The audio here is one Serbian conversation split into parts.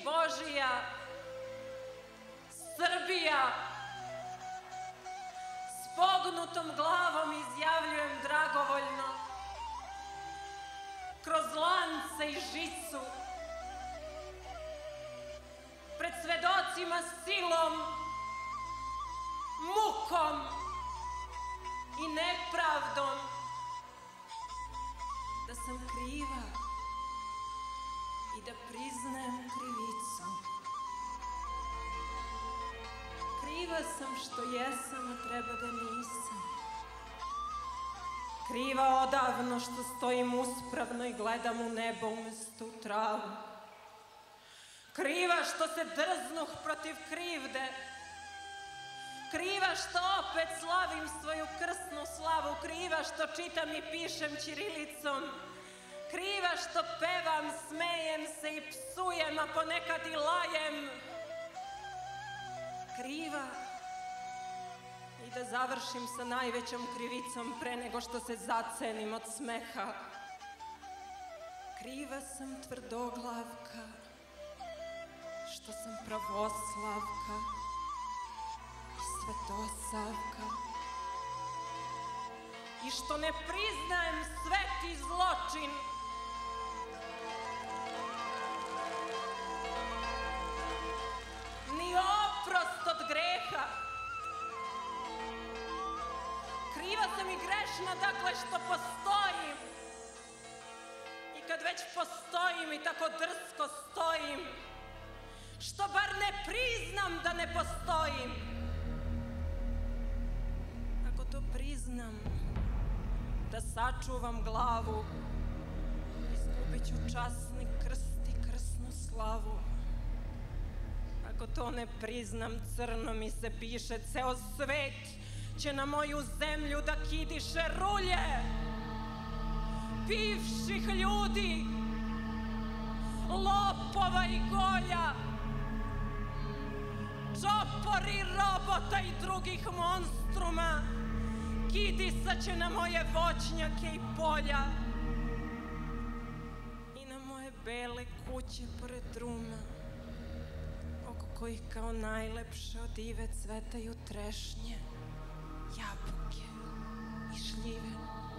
Božija, Srbija, s pognutom glavom izjavljujem dragovoljno, kroz lance i žicu, pred svedocima silom, mukom i nepravdom, da sam kriva i da priznajem krivicu. Kriva sam što jesam, a treba da nisam. Kriva odavno što stojim uspravno i gledam u nebo umesto u travu. Kriva što se drznuh protiv krivde. Kriva što opet slavim svoju krsnu slavu. Kriva što čitam i pišem ćirilicom. Kriva što pevam, smejem se i psujem, a ponekad i lajem. Kriva i da završim sa najvećom krivicom pre nego što se zacenim od smeha. Kriva sam tvrdoglavka, što sam pravoslavka i svetosavka i što ne priznajem sveti zločin. Ni oprost od greha. Kriva sam i grešna, dakle, što postojim. I kad već postojim i tako drsko stojim, što bar ne priznam da ne postojim. Ako to priznam, da sačuvam glavu, izgubit ću časni krst i krsnu slavu. Ako to ne priznam, crno mi se piše, ceo svet će na moju zemlju da kidiše rulje bivših ljudi, lopova i golja, čopori, robota i drugih monstruma, kidisat će na moje voćnjake i polja i na moje bele kuće pored druma, oko kojih kao najlepše od ive cvetaju trešnje, jabuke i šljive.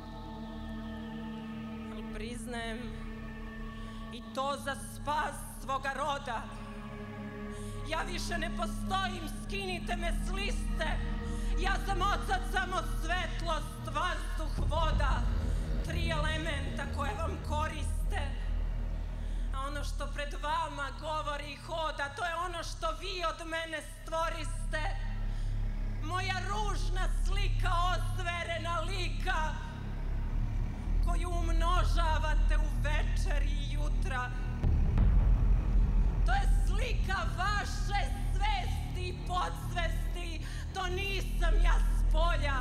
Ali priznajem i to za spas svoga roda. Ja više ne postojim, skinite me s liste. Ja sam od sad samo svetlost, vazduh, voda, 3 elementa koje vam koriste. A ono što pred vama govori i hoda, to je ono što vi od mene stvoriste. Moja ružna slika ozverena lika, koju umnožavate u večer i jutra. To je slika vaše svesti i podsvesti, to nisam ja spolja.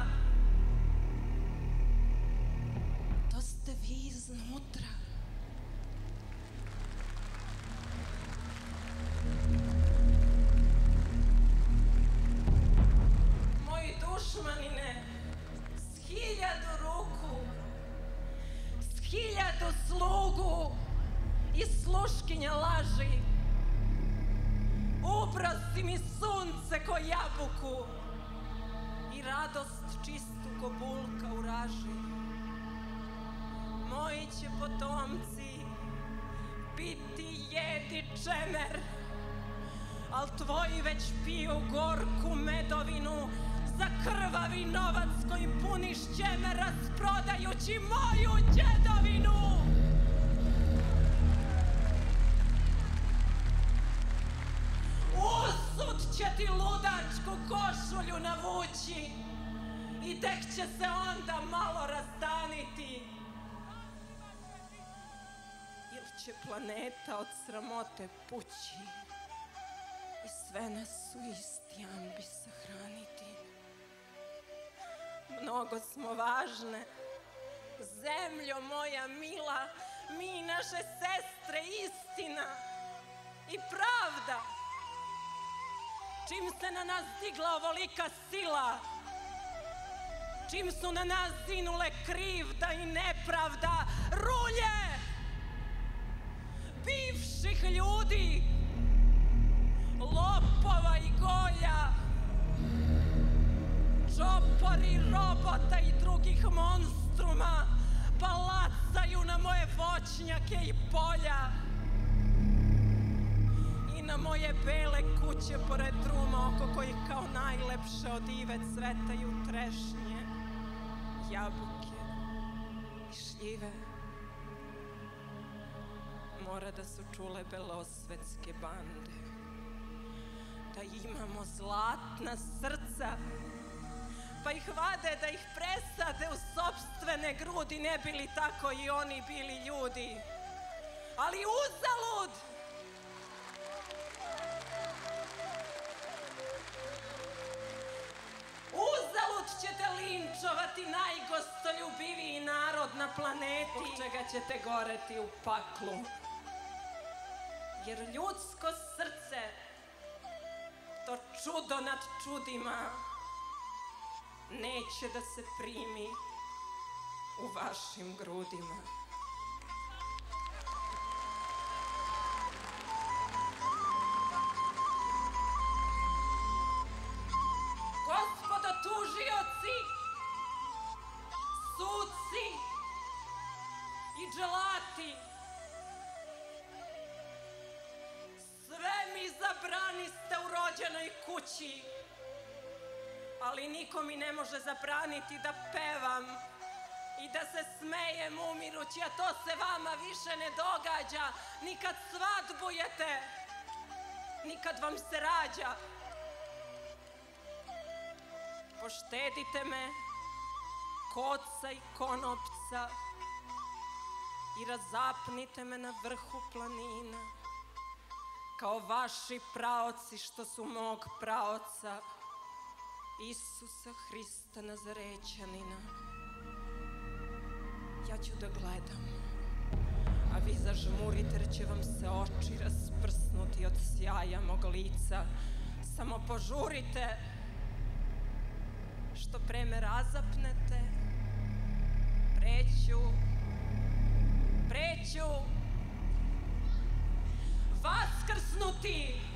To ste vi iznutra. Moji dušmanine, s 1000 ruku, s 1000 slugu i sluškinja laži, uprosi mi sunce ko jabuku i radost čistu ko bulka u raži. Moji će potomci biti jedi čemer, al tvoji već piju gorku medovinu za krvavi novac koji puniš ćeme, rasprodajući moju đedovinu. Usud će ti ludačku košulju navući i tek će se onda malo razdaniti. Ili će planeta od sramote pući i sve nas u isti ambis sahraniti. Mnogo smo važne, zemljo moja mila, mi naše sestre, istina i pravda. Čim se na nas digla ovolika sila, čim su na nas zinule krivda i nepravda, rulje bivših ljudi, čopori robota i drugih monstruma balacaju na moje voćnjake i polja i na moje bele kuće pored druma oko kojih kao najlepše od ive cvetaju trešnje, jabuke i šljive. Mora da su čule belosvetske bande da imamo zlatna srca, pa ih vade da ih presade u sopstvene grudi, ne bili tako i oni bili ljudi. Ali uzalud! Uzalud ćete linčovati najgostoljubiviji narod na planeti, zbog čega ćete goreti u paklu. Jer ljudsko srce, to čudo nad čudima, neće da se primi u vašim grudima. Gospodo tužioci, suci i dželati, sve mi zabraniste u rođenoj kući, ali niko mi ne može zabraniti da pevam i da se smejem umirući, a to se vama više ne događa ni kad svadbujete, ni kad vam se rađa. Poštedite me koca i konopca i razapnite me na vrhu planina, kao vaši praoci što su mog praoca, Isusa Hrista Nazarećanina. Ja ću da gledam, a vi zažmurite jer će vam se oči rasprsnuti od sjaja mog lica. Samo požurite, što pre me razapnete, preću vaskrsnuti